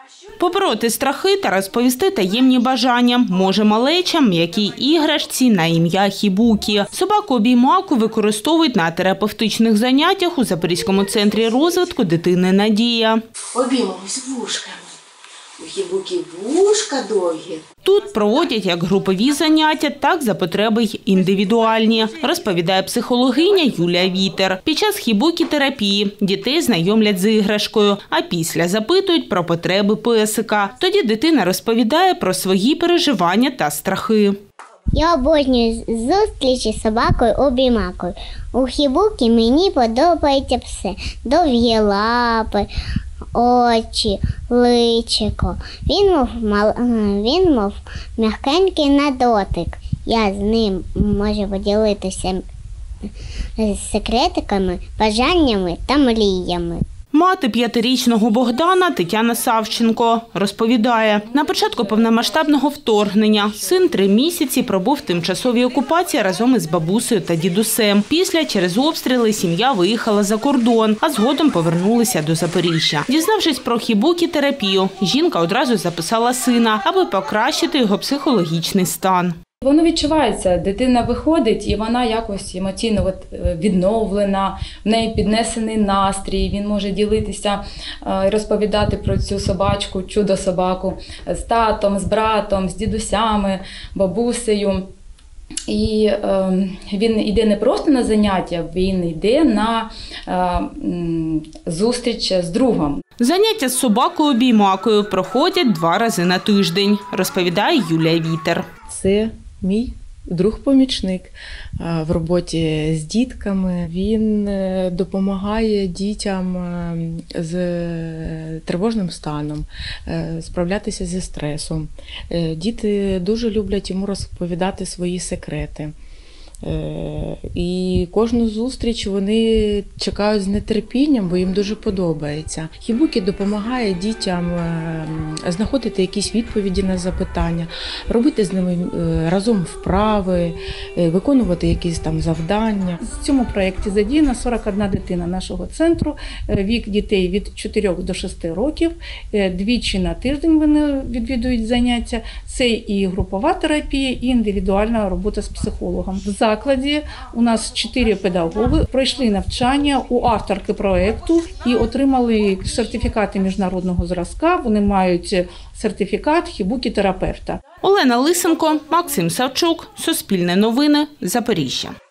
Побороти страхи та розповісти таємні бажання може малеча м'якій іграшці на ім'я Хібукі. Собаку-обіймаку використовують на терапевтичних заняттях у Запорізькому центрі розвитку дитини «Надія». Обіймемось вушками. У Хібукі вушка довгі. Тут проводять як групові заняття, так за потреби й індивідуальні, розповідає психологиня Юлія Вітер. Під час хібукі-терапії дітей знайомлять з іграшкою, а після запитують про потреби песика. Тоді дитина розповідає про свої переживання та страхи. Я обожнюю зустрічі з собакою-обіймакою. У Хібукі мені подобається все. Довгі лапи, очі, личико. Він мов м'якенький на дотик. Я з ним можу поділитися секретиками, бажаннями та мріями. Мати 5-річного Богдана Тетяна Савченко розповідає, на початку повномасштабного вторгнення син 3 місяці пробув в тимчасовій окупації разом із бабусею та дідусем. Після через обстріли сім'я виїхала за кордон, а згодом повернулися до Запоріжжя. Дізнавшись про хібукі-терапію, жінка одразу записала сина, аби покращити його психологічний стан. Воно відчувається, дитина виходить і вона якось емоційно відновлена, в неї піднесений настрій, він може ділитися, розповідати про цю собачку, чудо-собаку з татом, з братом, з дідусями, бабусею. І він йде не просто на заняття, він йде на зустріч з другом. Заняття з собакою-обіймакою проходять 2 рази на тиждень, розповідає Юлія Вітер. Це мій друг-помічник в роботі з дітками. Він допомагає дітям з тривожним станом справлятися зі стресом. Діти дуже люблять йому розповідати свої секрети. І кожну зустріч вони чекають з нетерпінням, бо їм дуже подобається. Хібукі допомагає дітям знаходити якісь відповіді на запитання, робити з ними разом вправи, виконувати якісь там завдання. В цьому проєкті задіяна 41 дитина нашого центру, вік дітей від 4 до 6 років, 2 на тиждень вони відвідують заняття. Це і групова терапія, і індивідуальна робота з психологом. В закладі у нас 4 педагоги пройшли навчання у авторки проєкту і отримали сертифікати міжнародного зразка. Вони мають сертифікат хібукі-терапевта. Олена Лисенко, Максим Савчук, Суспільне новини, Запоріжжя.